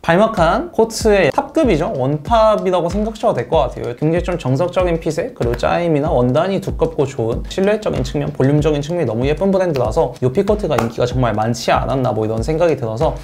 발막한 코트의 탑급이죠. 원탑이라고 생각하셔도 될 것 같아요. 굉장히 좀 정석적인 핏에, 그리고 짜임이나 원단이 두껍고 좋은 실루엣적인 측면, 볼륨적인 측면이 너무 예쁜 브랜드라서 이 핏코트가 인기가 정말 많지 않았나 뭐 이런 생각이 들어서.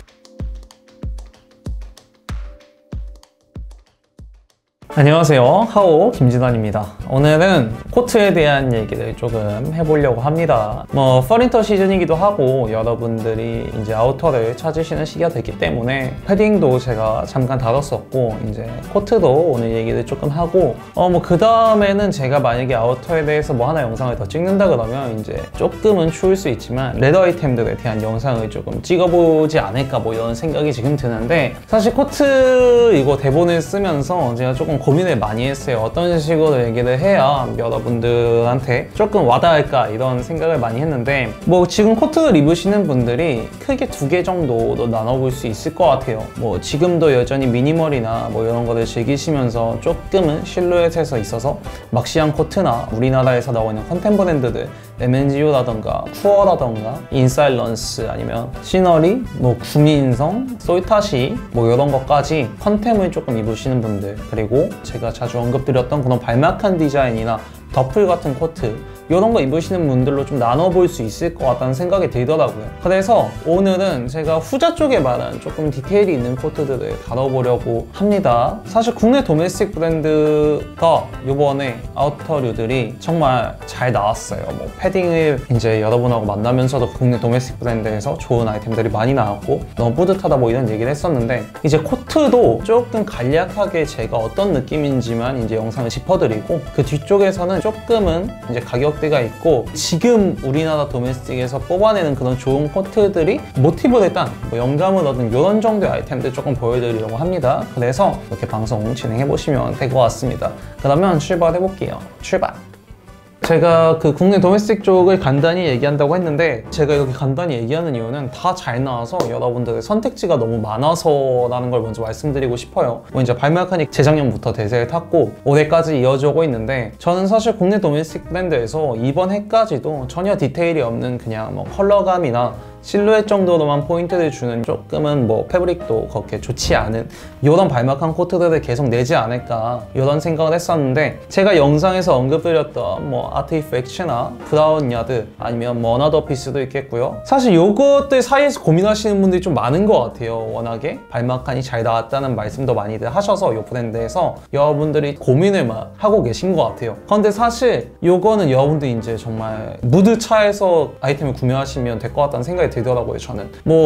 안녕하세요, 하오 김진환입니다. 오늘은 코트에 대한 얘기를 조금 해보려고 합니다. 퍼린터 시즌이기도 하고 여러분들이 이제 아우터를 찾으시는 시기가 됐기 때문에 패딩도 제가 잠깐 다뤘었고, 이제 코트도 오늘 얘기를 조금 하고, 그 다음에는 제가 만약에 아우터에 대해서 뭐 하나 영상을 더 찍는다 그러면 이제 조금은 추울 수 있지만 레더 아이템들에 대한 영상을 조금 찍어보지 않을까 뭐 이런 생각이 지금 드는데, 사실 코트 이거 대본을 쓰면서 제가 조금 고민을 많이 했어요. 어떤 식으로 얘기를 해야 여러분들한테 조금 와닿을까 이런 생각을 많이 했는데, 지금 코트를 입으시는 분들이 크게 두 개 정도로 나눠볼 수 있을 것 같아요. 지금도 여전히 미니멀이나 이런 거를 즐기시면서 조금은 실루엣에서 있어서 막시한 코트나 우리나라에서 나오는 컨템 브랜드들 MNGO라던가 쿠어라던가 인사일런스 아니면 시너리, 구미인성, 솔타시 이런 것까지 컨템을 조금 입으시는 분들, 그리고 제가 자주 언급드렸던 그런 발막한 디자인이나 더플 같은 코트 이런 거 입으시는 분들로 좀 나눠볼 수 있을 것 같다는 생각이 들더라고요. 그래서 오늘은 제가 후자 쪽에 말한 조금 디테일이 있는 코트들을 다뤄보려고 합니다. 사실 국내 도메스틱 브랜드가 이번에 아우터류들이 정말 잘 나왔어요. 패딩을 이제 여러분하고 만나면서도 국내 도메스틱 브랜드에서 좋은 아이템들이 많이 나왔고 너무 뿌듯하다 이런 얘기를 했었는데, 이제 코트도 조금 간략하게 제가 어떤 느낌인지만 이제 영상을 짚어드리고, 그 뒤쪽에서는 조금은 이제 가격대가 있고 지금 우리나라 도메스틱에서 뽑아내는 그런 좋은 코트들이 모티브를 딴 영감을 얻은 이런 정도의 아이템들 조금 보여드리려고 합니다. 그래서 이렇게 방송 진행해보시면 될 것 같습니다. 그러면 출발해볼게요. 출발! 제가 그 국내 도메스틱 쪽을 간단히 얘기한다고 했는데, 제가 이렇게 간단히 얘기하는 이유는 다 잘 나와서 여러분들의 선택지가 너무 많아서라는 걸 먼저 말씀드리고 싶어요. 이제 발막하니 재작년부터 대세를 탔고 올해까지 이어져 오고 있는데, 저는 사실 국내 도메스틱 브랜드에서 이번 해까지도 전혀 디테일이 없는 그냥 컬러감이나 실루엣 정도로만 포인트를 주는 조금은 패브릭도 그렇게 좋지 않은 이런 발막한 코트들을 계속 내지 않을까 이런 생각을 했었는데, 제가 영상에서 언급드렸던 아트이펙츠나 브라운 야드 아니면 어나더 피스도 있겠고요. 사실 요것들 사이에서 고민하시는 분들이 좀 많은 것 같아요. 워낙에 발막한이 잘 나왔다는 말씀도 많이들 하셔서 이 브랜드에서 여러분들이 고민을 막 하고 계신 것 같아요. 그런데 사실 요거는 여러분들이 이제 정말 무드차에서 아이템을 구매하시면 될 것 같다는 생각이 들더라고요. 저는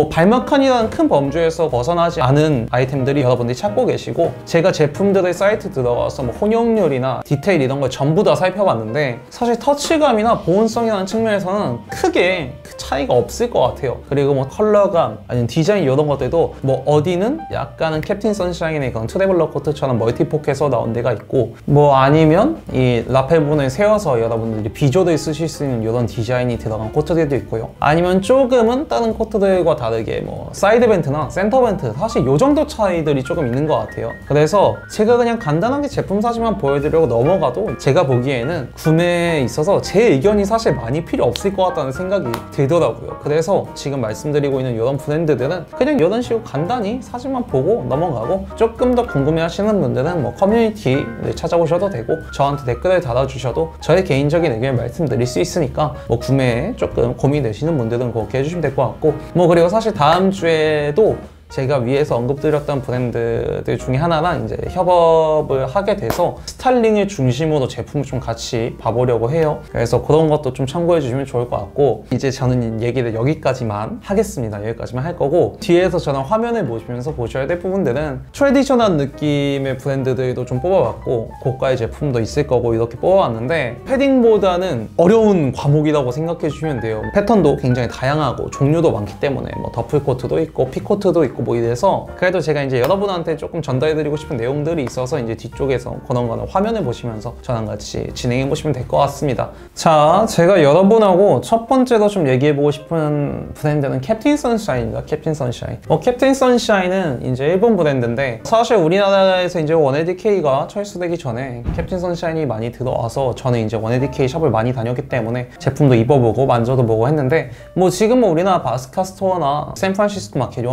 발막한이라는 큰 범주에서 벗어나지 않은 아이템들이 여러분들이 찾고 계시고, 제가 제품들의 사이트 들어가서 혼용률이나 디테일 이런 걸 전부 다 살펴봤는데 사실 터치감이나 보온성이라는 측면에서는 크게 차이가 없을 것 같아요. 그리고 컬러감 아니면 디자인 이런 것들도 어디는 약간은 캡틴 선샤인의 그런 트래블러 코트처럼 멀티포켓에서 나온 데가 있고, 아니면 이 라펠분을 세워서 여러분들이 비조를 쓰실 수 있는 이런 디자인이 들어간 코트들도 있고요. 아니면 조금은 다른 코트들과 다르게 사이드 벤트나 센터 벤트, 사실 요 정도 차이들이 조금 있는 것 같아요. 그래서 제가 그냥 간단하게 제품 사진만 보여드리려고 넘어가도 제가 보기에는 구매에 있어서 제 의견이 사실 많이 필요 없을 것 같다는 생각이 들더라고요. 그래서 지금 말씀드리고 있는 이런 브랜드들은 그냥 이런 식으로 간단히 사진만 보고 넘어가고, 조금 더 궁금해 하시는 분들은 커뮤니티를 찾아오셔도 되고 저한테 댓글을 달아주셔도 저의 개인적인 의견을 말씀드릴 수 있으니까 구매에 조금 고민되시는 분들은 그렇게 해주시면 될 것 같고, 그리고 사실 다음 주에도 제가 위에서 언급드렸던 브랜드들 중에 하나랑 이제 협업을 하게 돼서 스타일링을 중심으로 제품을 좀 같이 봐보려고 해요. 그래서 그런 것도 좀 참고해 주시면 좋을 것 같고, 이제 저는 얘기를 여기까지만 하겠습니다. 여기까지만 할 거고, 뒤에서 저는 화면을 보시면서 보셔야 될 부분들은 트레디셔널 느낌의 브랜드들도 좀 뽑아봤고 고가의 제품도 있을 거고 이렇게 뽑아봤는데, 패딩보다는 어려운 과목이라고 생각해 주시면 돼요. 패턴도 굉장히 다양하고 종류도 많기 때문에 더플코트도 있고 핏코트도 있고 이래서, 그래도 제가 이제 여러분한테 조금 전달해드리고 싶은 내용들이 있어서 이제 뒤쪽에서 그런 거는 화면을 보시면서 저랑 같이 진행해 보시면 될 것 같습니다. 자, 제가 여러분하고 첫 번째로 좀 얘기해보고 싶은 브랜드는 캡틴 선샤인입니다. 캡틴 선샤인. 캡틴 선샤인은 이제 일본 브랜드인데, 사실 우리나라에서 이제 1LDK가 철수되기 전에 캡틴 선샤인이 많이 들어와서 저는 이제 1LDK 샵을 많이 다녔기 때문에 제품도 입어보고 만져도 보고 했는데, 지금은 우리나라 바스카 스토어나 샌프란시스코 마켓 이런 데도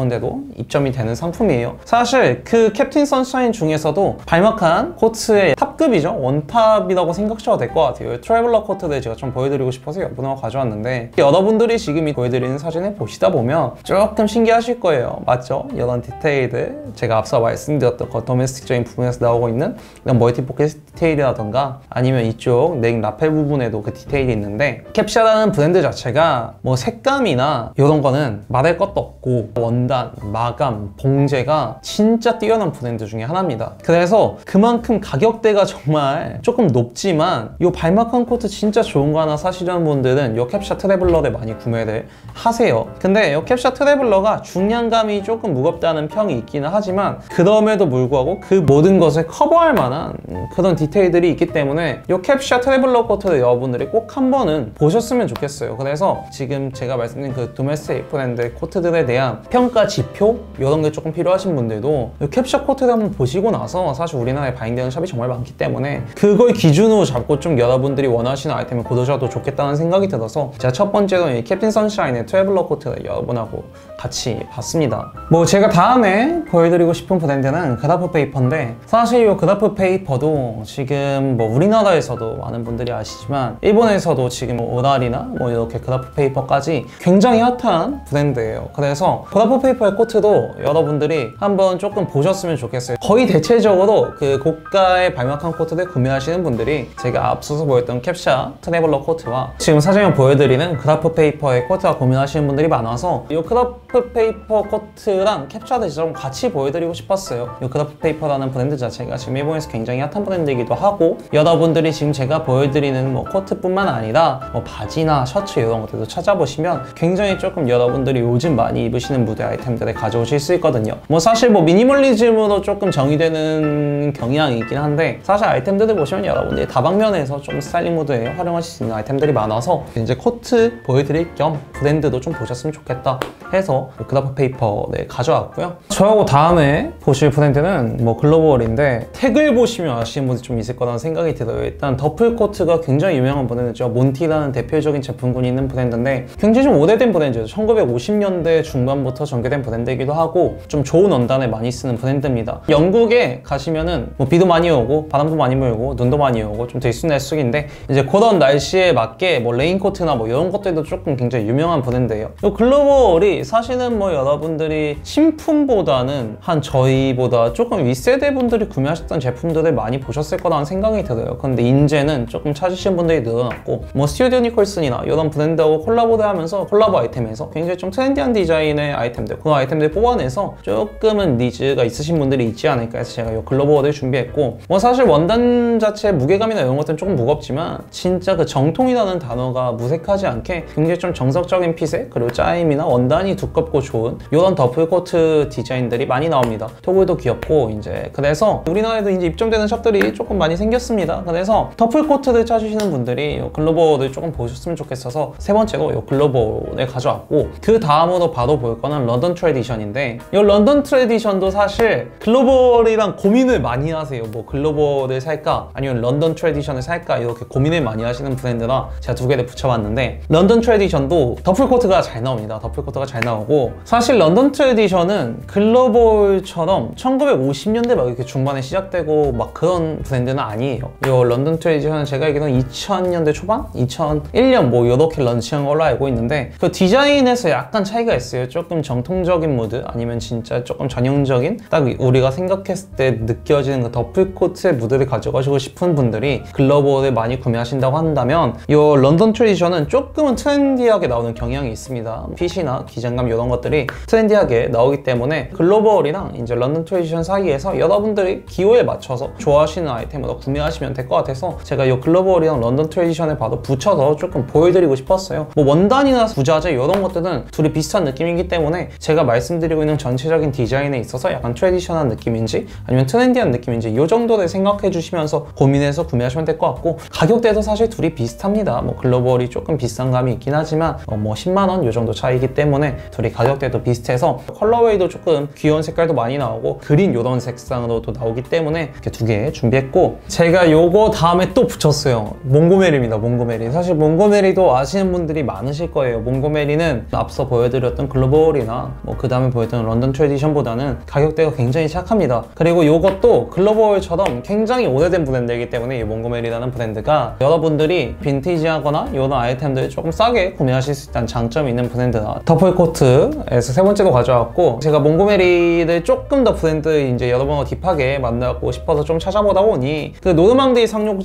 입점이 되는 상품이에요. 사실 그 캡틴 선샤인 중에서도 발막한 코트의 탑급이죠. 원탑이라고 생각하셔도 될 것 같아요. 트래블러 코트를 제가 좀 보여드리고 싶어서 여러분하고 가져왔는데, 여러분들이 지금 이 보여드리는 사진을 보시다 보면 조금 신기하실 거예요. 맞죠? 이런 디테일들, 제가 앞서 말씀드렸던 그 도메스틱적인 부분에서 나오고 있는 이런 멀티포켓 디테일이라던가, 아니면 이쪽 넥 라펠 부분에도 그 디테일이 있는데, 캡샤라는 브랜드 자체가 뭐 색감이나 이런 거는 말할 것도 없고, 원단, 마감, 봉제가 진짜 뛰어난 브랜드 중에 하나입니다. 그래서 그만큼 가격대가 정말 조금 높지만 이 발막한 코트 진짜 좋은 거 하나 사시려는 분들은 이 캡샤 트래블러를 많이 구매를 하세요. 근데 이 캡샤 트래블러가 중량감이 조금 무겁다는 평이 있기는 하지만, 그럼에도 불구하고 그 모든 것을 커버할 만한 그런 디테일들이 있기 때문에 이 캡샤 트래블러 코트를 여러분들이 꼭 한 번은 보셨으면 좋겠어요. 그래서 지금 제가 말씀드린 그 도메스틱 브랜드 코트들에 대한 평가 지표 이런 게 조금 필요하신 분들도 이 캡샤 코트를 한번 보시고 나서, 사실 우리나라에 바잉되는 샵이 정말 많기 때문에 그걸 기준으로 잡고 좀 여러분들이 원하시는 아이템을 고르셔도 좋겠다는 생각이 들어서 제가 첫 번째로 이 캡틴 선샤인의 트래블러 코트를 여러분하고 같이 봤습니다. 뭐 제가 다음에 보여드리고 싶은 브랜드는 그라프 페이퍼인데, 사실 이 그라프 페이퍼도 지금 뭐 우리나라에서도 많은 분들이 아시지만 일본에서도 지금 뭐 오랄이나 뭐 이렇게 그라프 페이퍼까지 굉장히 핫한 브랜드예요. 그래서 그라프 페이퍼의 코트도 여러분들이 한번 조금 보셨으면 좋겠어요. 거의 대체적으로 그 고가의 발막한 코트를 구매하시는 분들이 제가 앞서서 보였던 캡샤 트래블러 코트와 지금 사진을 보여드리는 그라프 페이퍼의 코트와 고민하시는 분들이 많아서 이 그라프 페이퍼 코트랑 캡샤를 좀 같이 보여드리고 싶었어요. 이 그라프 페이퍼라는 브랜드 자체가 지금 일본에서 굉장히 핫한 브랜드이기도 하고, 여러분들이 지금 제가 보여드리는 뭐 코트뿐만 아니라 뭐 바지나 셔츠 이런 것들도 찾아보시면 굉장히 조금 여러분들이 요즘 많이 입으시는 무대 아이템들을 가져오실 수 있거든요. 뭐 사실 뭐 미니멀리즘으로 조금 정의되는 경향이 있긴 한데, 사실 아이템들을 보시면 여러분들이 다방면에서 좀 스타일링 모드에 활용하실 수 있는 아이템들이 많아서 이제 코트 보여드릴 겸 브랜드도 좀 보셨으면 좋겠다 해서 그라프 페이퍼를 가져왔고요. 저하고 다음에 보실 브랜드는 뭐 글로벌인데, 택을 보시면 아시는 분들이 좀 있을 거라는 생각이 들어요. 일단 더플 코트가 굉장히 유명한 브랜드죠. 몬티라는 대표적인 제품군이 있는 브랜드인데 굉장히 좀 오래된 브랜드죠. 1950년대 중반부터 전개된 브랜드이기도 하고 좀 좋은 원단을 많이 쓰는 브랜드입니다. 영국에 가시면은 뭐 비도 많이 오고 바람도 많이 불고 눈도 많이 오고 좀 들쑥날쑥인데, 이제 그런 날씨에 맞게 뭐 레인코트나 뭐 이런 것들도 조금 굉장히 유명한 브랜드예요. 이 글로벌이 사실은 뭐 여러분들이 신품보다는 한 저희보다 조금 윗세대 분들이 구매하셨던 제품들을 많이 보셨을 거라는 생각이 들어요. 근데 이제는 조금 찾으시는 분들이 늘어났고, 뭐 스튜디오 니콜슨이나 이런 브랜드하고 콜라보를 하면서 콜라보 아이템에서 굉장히 좀 트렌디한 디자인의 아이템들, 그 아이템들 뽑아내서 조금은 니즈가 있으신 분들이 있지 않을까 해서 제가 이 글로벌을 준비했고, 뭐 사실 원단 자체의 무게감이나 이런 것들은 조금 무겁지만 진짜 그 정통이라는 단어가 무색하지 않게 굉장히 좀 정석적인 핏에, 그리고 짜임이나 원단이 두껍고 좋은 이런 더플 코트 디자인들이 많이 나옵니다. 토글도 귀엽고, 이제 그래서 우리나라에도 이제 입점되는 샵들이 조금 많이 생겼습니다. 그래서 더플 코트를 찾으시는 분들이 이 글로벌을 조금 보셨으면 좋겠어서 세 번째로 이 글로벌을 가져왔고, 그 다음으로 바로 볼 거는 런던 트래디션인데, 이 런던 트래디션도 사실 글로벌이랑 고민을 많이 하세요. 뭐 글로벌을 살까 아니면 런던 트래디션을 살까 이렇게 고민을 많이 하시는 브랜드라 제가 두 개를 붙여봤는데, 런던 트래디션도 더플 코트가 잘 나옵니다. 더플 코트가 잘 나오고, 사실 런던 트래디션은 글로벌처럼 1950년대 막 이렇게 중반에 시작되고 막 그런 브랜드는 아니에요. 이 런던 트래디션은 제가 알기로는 2000년대 초반? 2001년 뭐 이렇게 런칭한 걸로 알고 있는데, 그 디자인에서 약간 차이가 있어요. 조금 정통적인 무드, 아니면 진짜 조금 전형적인 딱 우리가 생각했을 때 느껴지는 그 더플 코트의 무드를 가져가시고 싶은 분들이 글로벌을 많이 구매하신다고 한다면, 이 런던 트래디션은 조금은 트렌디하게 나오는 경향이 있습니다. 핏이나 기장감 이런 것들이 트렌디하게 나오기 때문에 글로벌이랑 이제 런던 트래디션 사이에서 여러분들이 기호에 맞춰서 좋아하시는 아이템으로 구매하시면 될 것 같아서 제가 이 글로벌이랑 런던 트래디션을 바로 붙여서 조금 보여드리고 싶었어요. 뭐 원단이나 부자재 이런 것들은 둘이 비슷한 느낌이기 때문에 제가 말씀드리고 있는 전체적인 디자인에 있어서 약간 트래디션한 느낌인지 아니면 트렌디한 느낌인지 이 정도를 생각해 주시면서 고민해서 구매하시면 될 것 같고, 가격대도 사실 둘이 비슷합니다. 뭐 글로벌이 조금 비싼 감이 있긴 하지만 뭐 10만 원 이 정도 차이기 때문에 둘이 가격대도 비슷해서 컬러웨이도 조금 귀여운 색깔도 많이 나오고 그린 이런 색상으로도 나오기 때문에 이렇게 두 개 준비했고, 제가 요거 다음에 또 붙였어요. 몽고메리입니다. 몽고메리. 사실 몽고메리도 아시는 분들이 많으실 거예요. 몽고메리는 앞서 보여드렸던 글로벌이나 뭐 그 다음에 다음에 보였던 런던 트래디션보다는 가격대가 굉장히 착합니다. 그리고 이것도 글로벌처럼 굉장히 오래된 브랜드이기 때문에 이 몽고메리라는 브랜드가 여러분들이 빈티지하거나 이런 아이템들을 조금 싸게 구매하실 수 있다는 장점이 있는 브랜드다. 더플코트에서 세 번째로 가져왔고, 제가 몽고메리를 조금 더 브랜드 이제 여러분과 딥하게 만나고 싶어서 좀 찾아보다 보니 그 노르망디 상륙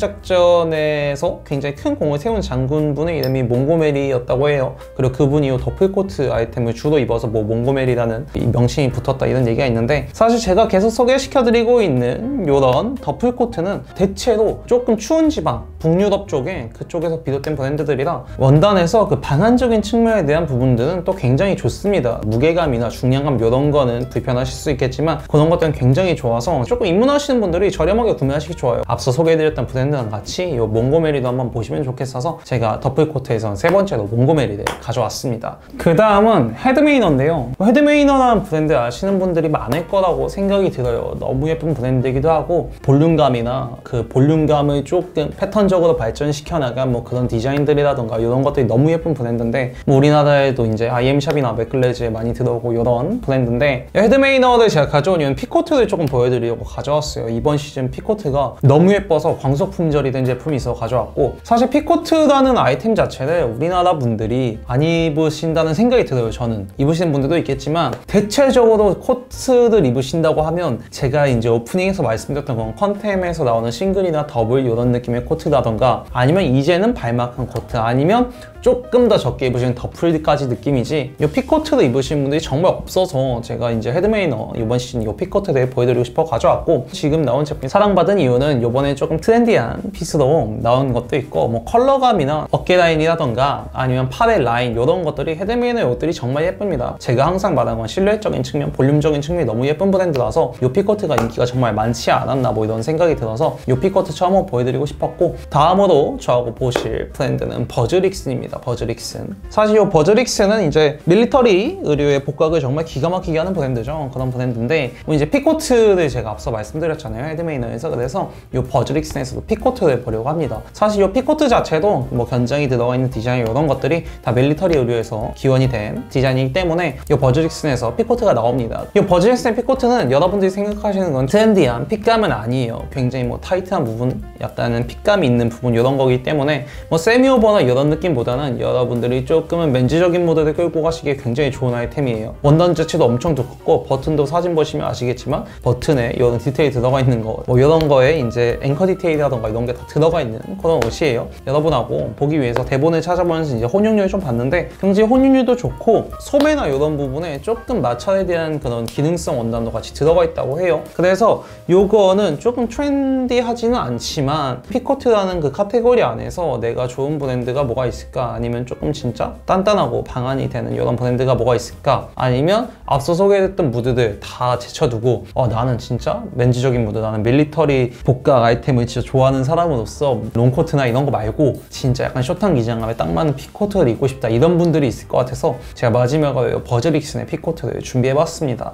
작전에서 굉장히 큰 공을 세운 장군분의 이름이 몽고메리였다고 해요. 그리고 그분이 이 더플코트 아이템을 주로 입어서 뭐 몽고메리라는 이 명칭이 붙었다 이런 얘기가 있는데, 사실 제가 계속 소개시켜드리고 있는 이런 더플코트는 대체로 조금 추운 지방 북유럽 쪽에 그쪽에서 비롯된 브랜드들이라 원단에서 그 방한적인 측면에 대한 부분들은 또 굉장히 좋습니다. 무게감이나 중량감 이런 거는 불편하실 수 있겠지만 그런 것들은 굉장히 좋아서 조금 입문하시는 분들이 저렴하게 구매하시기 좋아요. 앞서 소개해드렸던 브랜드랑 같이 이 몽고메리도 한번 보시면 좋겠어서 제가 더플코트에서 세 번째로 몽고메리를 가져왔습니다. 그 다음은 헤드메이너인데요. 헤드메이너라는 브랜드 아시는 분들이 많을 거라고 생각이 들어요. 너무 예쁜 브랜드이기도 하고 볼륨감이나 그 볼륨감을 조금 패턴적으로 발전시켜 나간 뭐 그런 디자인들이라던가 이런 것들이 너무 예쁜 브랜드인데, 뭐 우리나라에도 이제 IM샵이나 맥클레즈에 많이 들어오고 이런 브랜드인데, 헤드메이너를 제가 가져온 이유는 피코트를 조금 보여드리려고 가져왔어요. 이번 시즌 피코트가 너무 예뻐서 광석 품절이 된 제품이 있어 가져왔고, 사실 피코트라는 아이템 자체를 우리나라 분들이 안 입으신다는 생각이 들어요. 저는 입으시는 분들도 있겠지만 대체적으로 코트를 입으신다고 하면 제가 이제 오프닝에서 말씀드렸던 건 컨템에서 나오는 싱글이나 더블 이런 느낌의 코트라던가, 아니면 이제는 발막한 코트, 아니면 조금 더 적게 입으시는 더플까지 느낌이지, 이 피코트를 입으시는 분들이 정말 없어서 제가 이제 헤드메이너 이번 시즌 이 피코트를 보여드리고 싶어 가져왔고, 지금 나온 제품이 사랑받은 이유는 이번에 조금 트렌디한 피스로 나온 것도 있고, 뭐 컬러감이나 어깨 라인이라던가 아니면 팔의 라인 이런 것들이 헤드메이너 옷들이 정말 예쁩니다. 제가 항상 말하는 건 실루엣적인 측면, 볼륨적인 측면이 너무 예쁜 브랜드라서 이 피코트가 인기가 정말 많지 않았나 뭐 이런 생각이 들어서 이 피코트 처음 한번 보여드리고 싶었고, 다음으로 저하고 보실 브랜드는 버즈릭슨입니다. 버즈릭슨. 사실 이 버즈릭슨은 이제 밀리터리 의류의 복각을 정말 기가 막히게 하는 브랜드죠. 그런 브랜드인데, 뭐 이제 피코트를 제가 앞서 말씀드렸잖아요, 헤드메이너에서. 그래서 이 버즈릭슨에서도 피코트를 보려고 합니다. 사실 이 피코트 자체도 뭐 견장이 들어가 있는 디자인 이런 것들이 다 밀리터리 의류에서 기원이 된 디자인이기 때문에 이 버즈릭슨에서 피코트가 나옵니다. 이 버즈릭슨의 피코트는 여러분들이 생각하시는 건 트렌디한 핏감은 아니에요. 굉장히 뭐 타이트한 부분, 약간은 핏감이 있는 부분 이런 거기 때문에 뭐 세미오버나 이런 느낌보다는 여러분들이 조금은 맨지적인 모드를 끌고 가시기에 굉장히 좋은 아이템이에요. 원단 자체도 엄청 두껍고, 버튼도 사진 보시면 아시겠지만 버튼에 이런 디테일이 들어가 있는 거, 뭐 이런 거에 이제 앵커 디테일이라던가 이런 게 다 들어가 있는 그런 옷이에요. 여러분하고 보기 위해서 대본을 찾아보면서 이제 혼용률을 좀 봤는데 굉장히 혼용률도 좋고, 소매나 이런 부분에 조금 마찰에 대한 그런 기능성 원단도 같이 들어가 있다고 해요. 그래서 요거는 조금 트렌디하지는 않지만 피코트라는 그 카테고리 안에서 내가 좋은 브랜드가 뭐가 있을까, 아니면 조금 진짜 단단하고 방한이 되는 이런 브랜드가 뭐가 있을까, 아니면 앞서 소개했던 무드들 다 제쳐두고 나는 진짜 맨지적인 무드, 나는 밀리터리 복각 아이템을 진짜 좋아하는 사람으로서 롱코트나 이런 거 말고 진짜 약간 숏한 기장감에 딱 맞는 피코트를 입고 싶다, 이런 분들이 있을 것 같아서 제가 마지막으로 버즈릭슨의 피코트를 준비해봤습니다.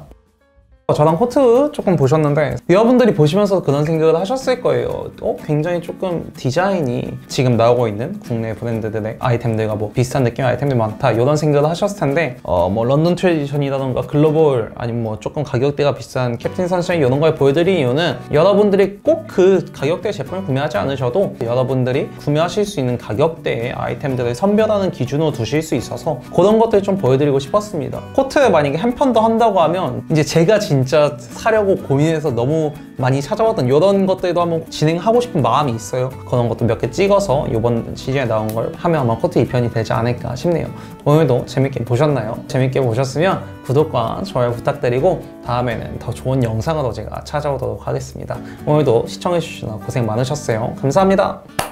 저랑 코트 조금 보셨는데 여러분들이 보시면서 그런 생각을 하셨을 거예요. 굉장히 조금 디자인이 지금 나오고 있는 국내 브랜드들의 아이템들과 뭐 비슷한 느낌의 아이템들이 많다, 이런 생각을 하셨을 텐데 뭐 런던 트래디션이라던가 글로벌, 아니면 뭐 조금 가격대가 비싼 캡틴 선샤인 이런 걸 보여드린 이유는 여러분들이 꼭 그 가격대 제품을 구매하지 않으셔도 여러분들이 구매하실 수 있는 가격대의 아이템들을 선별하는 기준으로 두실 수 있어서 그런 것들 좀 보여드리고 싶었습니다. 코트를 만약에 한 편 더 한다고 하면 이제 제가 진짜 사려고 고민해서 너무 많이 찾아봤던 이런 것들도 한번 진행하고 싶은 마음이 있어요. 그런 것도 몇 개 찍어서 이번 시즌에 나온 걸 하면 아마 코트 2편이 되지 않을까 싶네요. 오늘도 재밌게 보셨나요? 재밌게 보셨으면 구독과 좋아요 부탁드리고 다음에는 더 좋은 영상으로 제가 찾아오도록 하겠습니다. 오늘도 시청해주셔서 고생 많으셨어요. 감사합니다.